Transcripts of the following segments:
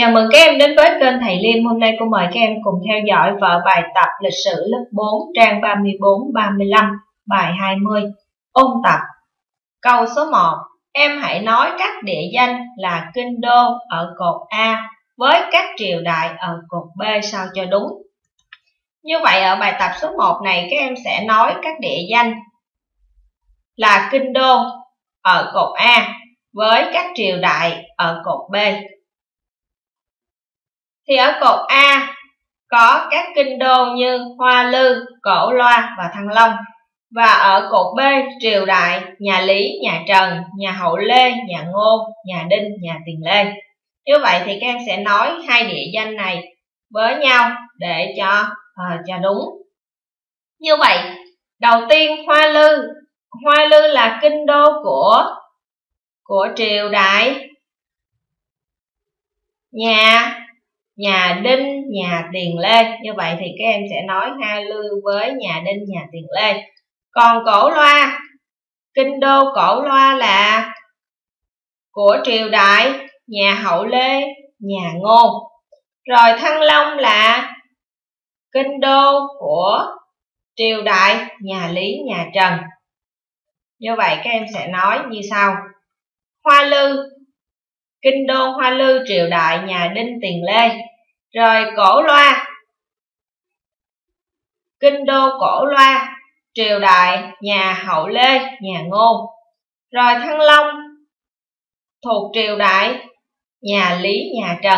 Chào mừng các em đến với kênh Thầy Liêm. Hôm nay cô mời các em cùng theo dõi vở bài tập lịch sử lớp 4 trang 34-35 bài 20 ôn tập. Câu số 1. Em hãy nói các địa danh là kinh đô ở cột A với các triều đại ở cột B sao cho đúng. Như vậy ở bài tập số 1 này các em sẽ nói các địa danh là kinh đô ở cột A với các triều đại ở cột B. Thì ở cột A có các kinh đô như Hoa Lư, Cổ Loa và Thăng Long. Và ở cột B triều đại nhà Lý, nhà Trần, nhà Hậu Lê, nhà Ngô, nhà Đinh, nhà Tiền Lê. Như vậy thì các em sẽ nói hai địa danh này với nhau để cho đúng. Như vậy đầu tiên Hoa Lư là kinh đô của triều đại nhà Đinh, nhà Tiền Lê. Như vậy thì các em sẽ nói Hoa Lư với nhà Đinh, nhà Tiền Lê. Còn Cổ Loa, kinh đô Cổ Loa là của triều đại nhà Hậu Lê, nhà Ngô. Rồi Thăng Long là kinh đô của triều đại nhà Lý, nhà Trần. Như vậy các em sẽ nói như sau. Hoa Lư, kinh đô Hoa Lư triều đại nhà Đinh, Tiền Lê. Rồi Cổ Loa, kinh đô Cổ Loa triều đại nhà Hậu Lê, nhà Ngô. Rồi Thăng Long thuộc triều đại nhà Lý, nhà Trần.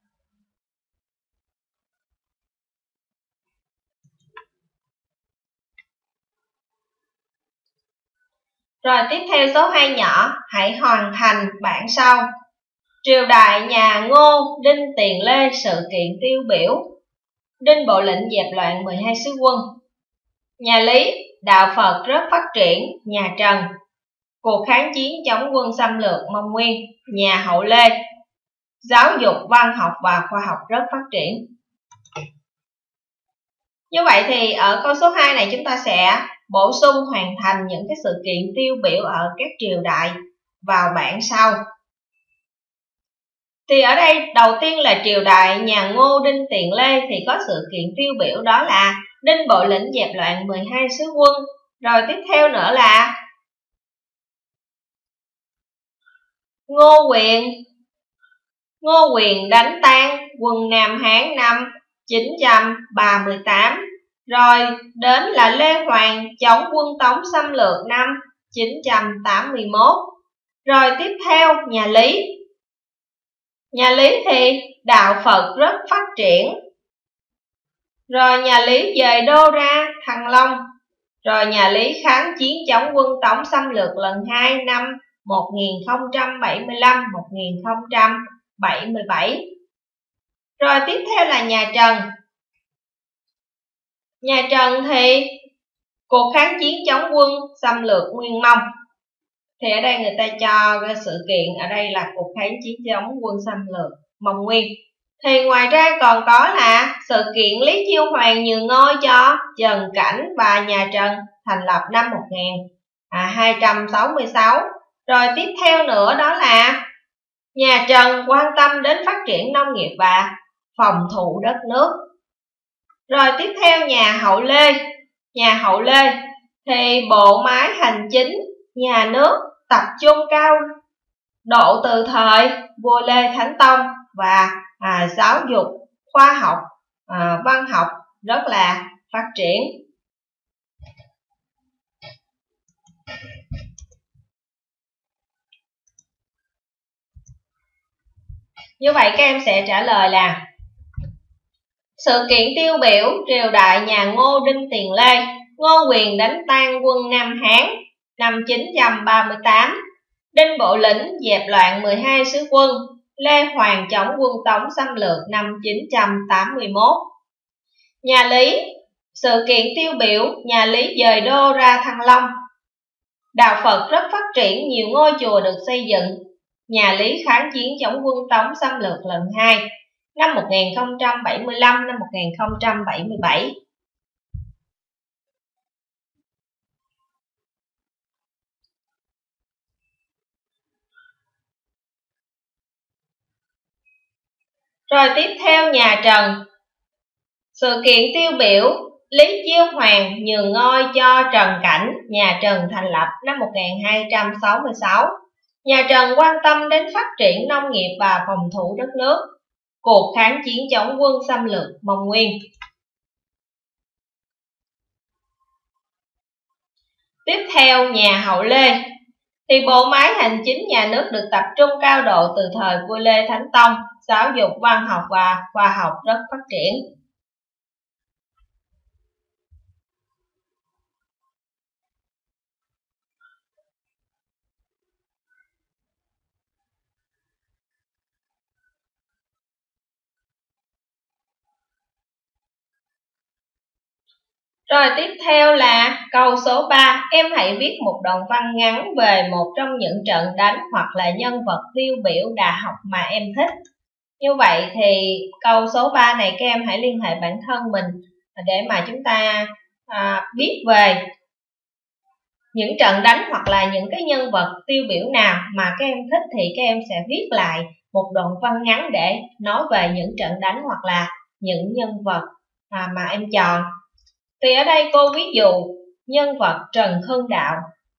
Rồi tiếp theo số 2 nhỏ, hãy hoàn thành bảng sau. Triều đại nhà Ngô, Đinh, Tiền Lê, sự kiện tiêu biểu. Đinh Bộ Lĩnh dẹp loạn 12 sứ quân. Nhà Lý, đạo Phật rất phát triển. Nhà Trần, cuộc kháng chiến chống quân xâm lược Mông Nguyên. Nhà Hậu Lê, giáo dục, văn học và khoa học rất phát triển. Như vậy thì ở câu số 2 này chúng ta sẽ bổ sung hoàn thành những cái sự kiện tiêu biểu ở các triều đại vào bảng sau. Thì ở đây đầu tiên là triều đại nhà Ngô, Đinh, Tiền Lê thì có sự kiện tiêu biểu đó là Đinh Bộ Lĩnh dẹp loạn 12 sứ quân. Rồi tiếp theo nữa là Ngô Quyền đánh tan quân Nam Hán năm 938. Rồi đến là Lê Hoàng chống quân Tống xâm lược năm 981. Rồi tiếp theo nhà Lý. Nhà Lý thì đạo Phật rất phát triển. Rồi nhà Lý dời đô ra Thăng Long. Rồi nhà Lý kháng chiến chống quân Tống xâm lược lần 2 năm 1075-1077. Rồi tiếp theo là nhà Trần. Nhà Trần thì cuộc kháng chiến chống quân xâm lược Nguyên Mông. Thì ở đây người ta cho cái sự kiện ở đây là cuộc kháng chiến chống quân xâm lược Mông Nguyên. Thì ngoài ra còn có là sự kiện Lý Chiêu Hoàng nhường ngôi cho Trần Cảnh và nhà Trần thành lập năm 1266. Rồi tiếp theo nữa đó là nhà Trần quan tâm đến phát triển nông nghiệp và phòng thủ đất nước. Rồi tiếp theo nhà Hậu Lê. Nhà Hậu Lê thì bộ máy hành chính nhà nước tập trung cao độ từ thời vua Lê Thánh Tông và giáo dục, khoa học, văn học rất là phát triển. Như vậy các em sẽ trả lời là sự kiện tiêu biểu triều đại nhà Ngô, Đinh, Tiền Lê. Ngô Quyền đánh tan quân Nam Hán năm 938. Đinh Bộ Lĩnh dẹp loạn 12 sứ quân. Lê Hoàng chống quân Tống xâm lược năm 981. Nhà Lý, sự kiện tiêu biểu nhà Lý dời đô ra Thăng Long. Đạo Phật rất phát triển, nhiều ngôi chùa được xây dựng. Nhà Lý kháng chiến chống quân Tống xâm lược lần 2 năm 1075 năm 1077. Rồi tiếp theo nhà Trần. Sự kiện tiêu biểu Lý Chiêu Hoàng nhường ngôi cho Trần Cảnh, nhà Trần thành lập năm 1266. Nhà Trần quan tâm đến phát triển nông nghiệp và phòng thủ đất nước. Cuộc kháng chiến chống quân xâm lược Mông Nguyên. Tiếp theo nhà Hậu Lê. Thì bộ máy hành chính nhà nước được tập trung cao độ từ thời vua Lê Thánh Tông, giáo dục, văn học và khoa học rất phát triển. Rồi tiếp theo là câu số 3. Em hãy viết một đoạn văn ngắn về một trong những trận đánh hoặc là nhân vật tiêu biểu đã học mà em thích. Như vậy thì câu số 3 này các em hãy liên hệ bản thân mình để mà chúng ta biết về những trận đánh hoặc là những cái nhân vật tiêu biểu nào mà các em thích, thì các em sẽ viết lại một đoạn văn ngắn để nói về những trận đánh hoặc là những nhân vật mà em chọn. Thì ở đây cô ví dụ nhân vật Trần Hưng Đạo.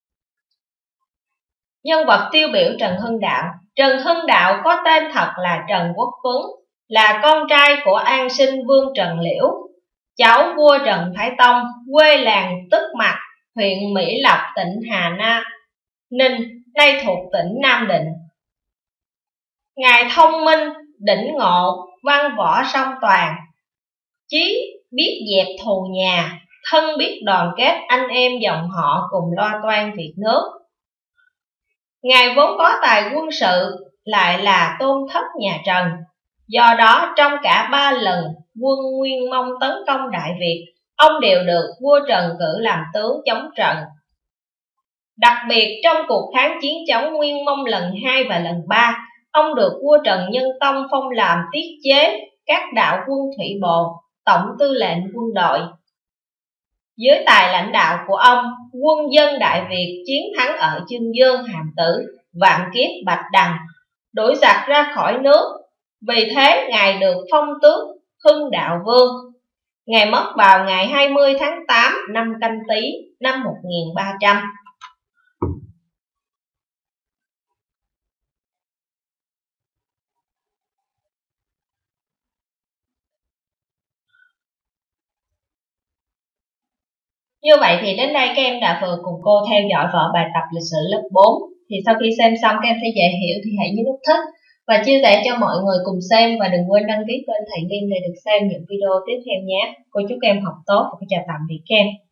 Nhân vật tiêu biểu Trần Hưng Đạo. Trần Hưng Đạo có tên thật là Trần Quốc Tuấn, là con trai của An Sinh Vương Trần Liễu, cháu vua Trần Thái Tông, quê làng Tức Mặc, huyện Mỹ Lộc, tỉnh Hà Ninh, nay thuộc tỉnh Nam Định. Ngài thông minh, đỉnh ngộ, văn võ song toàn, chí biết dẹp thù nhà, thân biết đoàn kết anh em dòng họ cùng lo toan việc nước. Ngài vốn có tài quân sự, lại là tôn thất nhà Trần. Do đó trong cả 3 lần quân Nguyên Mông tấn công Đại Việt, ông đều được vua Trần cử làm tướng chống trận. Đặc biệt trong cuộc kháng chiến chống Nguyên Mông lần 2 và lần 3, ông được vua Trần Nhân Tông phong làm tiết chế các đạo quân thủy bộ, tổng tư lệnh quân đội. Dưới tài lãnh đạo của ông, quân dân Đại Việt chiến thắng ở Chương Dương, Hàm Tử, Vạn Kiếp, Bạch Đằng, đuổi giặc ra khỏi nước. Vì thế Ngài được phong tước Hưng Đạo Vương. Ngài mất vào ngày 20 tháng 8 năm Canh Tý năm 1300. Như vậy thì đến đây các em đã vừa cùng cô theo dõi vở bài tập lịch sử lớp 4. Thì sau khi xem xong các em thấy dễ hiểu thì hãy nhấn nút thích và chia sẻ cho mọi người cùng xem, và đừng quên đăng ký kênh Thầy Liêm để được xem những video tiếp theo nhé. Cô chúc các em học tốt và chào tạm biệt các em.